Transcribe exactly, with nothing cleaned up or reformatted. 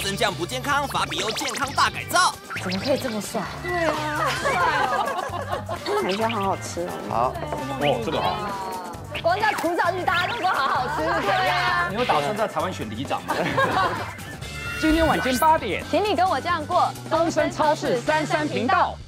增酱不健康，法比欧健康大改造。 怎么可以这么帅？ 对啊，好帅哦！ 感觉好好吃哦。 好， 哦，这个好。 光叫涂上去，大家都说好好吃，是怎样？ 你有打算在台湾选里长吗？今天晚间八点， 请你跟我这样过。 东森超市三三频道。